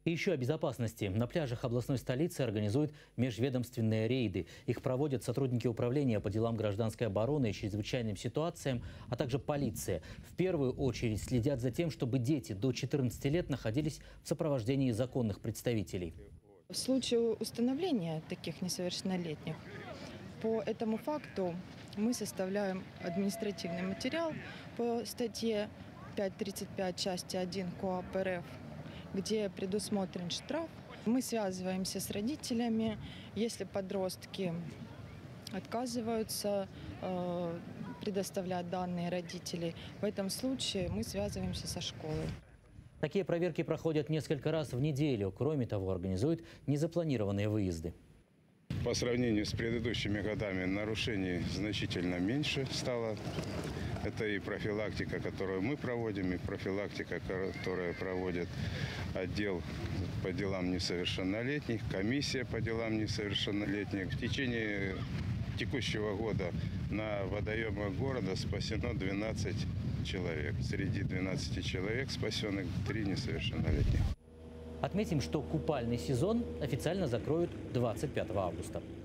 И еще о безопасности. На пляжах областной столицы организуют межведомственные рейды. Их проводят сотрудники управления по делам гражданской обороны и чрезвычайным ситуациям, а также полиция. В первую очередь следят за тем, чтобы дети до 14 лет находились в сопровождении законных представителей. В случае установления таких несовершеннолетних, по этому факту мы составляем административный материал по статье 5.35 части 1 КоАП РФ, где предусмотрен штраф. Мы связываемся с родителями. Если подростки отказываются предоставлять данные родителей, в этом случае мы связываемся со школой. Такие проверки проходят несколько раз в неделю. Кроме того, организуют незапланированные выезды. По сравнению с предыдущими годами нарушений значительно меньше стало. Это и профилактика, которую мы проводим, и профилактика, которую проводит отдел по делам несовершеннолетних, комиссия по делам несовершеннолетних. В течение текущего года на водоемах города спасено 12 человек. Среди 12 человек спасенных 3 несовершеннолетних. Отметим, что купальный сезон официально закроют 25 августа.